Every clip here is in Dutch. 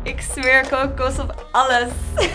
Ik smeer kokos op alles.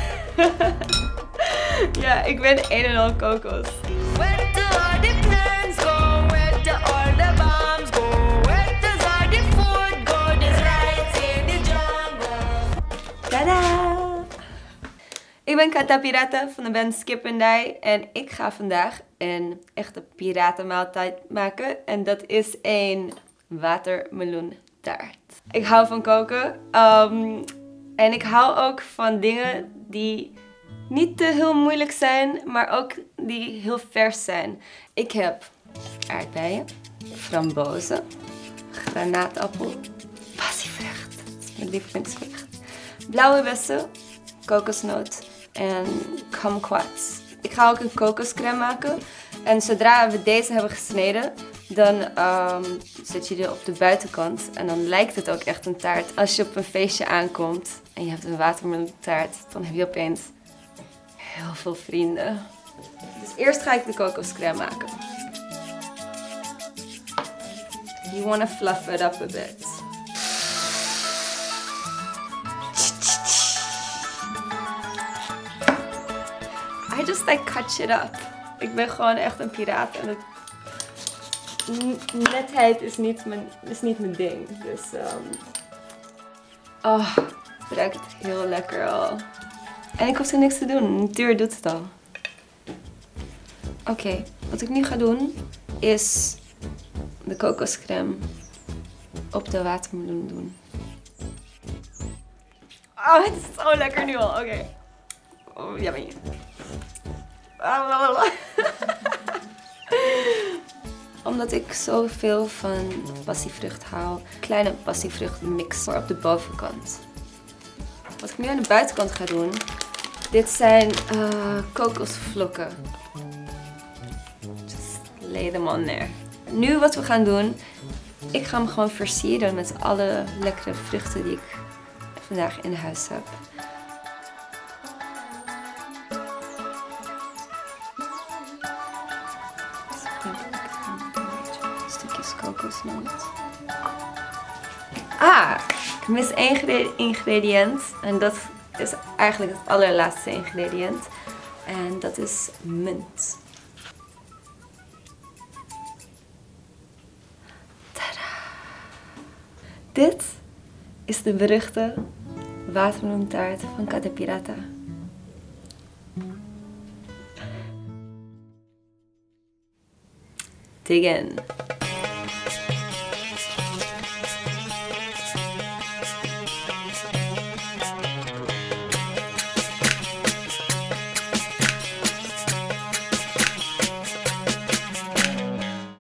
Ja, ik ben een en al kokos. Where do all the plans go? Where do all the bombs go? Where does all the food go? There's lights in the jungle. Tada! Ik ben Kata Pirata van de band Skip and Die en ik ga vandaag een echte piratenmaaltijd maken. En dat is een watermeloentaart. Ik hou van koken en ik hou ook van dingen die niet te heel moeilijk zijn, maar ook die heel vers zijn. Ik heb aardbeien, frambozen, granaatappel, passievrucht, dat is mijn lievelingsvrucht, blauwe bessen, kokosnoot en kumquats. Ik ga ook een kokoscrème maken. En zodra we deze hebben gesneden, dan zet je die op de buitenkant. En dan lijkt het ook echt een taart. Als je op een feestje aankomt en je hebt een watermeloentaart, dan heb je opeens heel veel vrienden. Dus eerst ga ik de kokoscrème maken. You wanna fluff it up a bit. I just like cut shit up. Ik ben gewoon echt een piraat en netheid is niet mijn ding. Dus oh, het ruikt heel lekker al. En ik hoef er niks te doen, de natuur doet het al. Oké, wat ik nu ga doen is de kokoscrème op de watermeloen doen. Oh, het is zo lekker nu al. Oké. Oh, yummy. Omdat ik zoveel van passievrucht hou, kleine passievrucht mix voor op de bovenkant. Wat ik nu aan de buitenkant ga doen, dit zijn kokosvlokken. Just lay them on there. Nu wat we gaan doen, ik ga hem gewoon versieren met alle lekkere vruchten die ik vandaag in huis heb. Stukjes kokosnoot. Ik mis één ingrediënt. En dat is eigenlijk het allerlaatste ingrediënt. En dat is munt. Tada! Dit is de beruchte watermeloentaart van Kata Pirata. Dig in.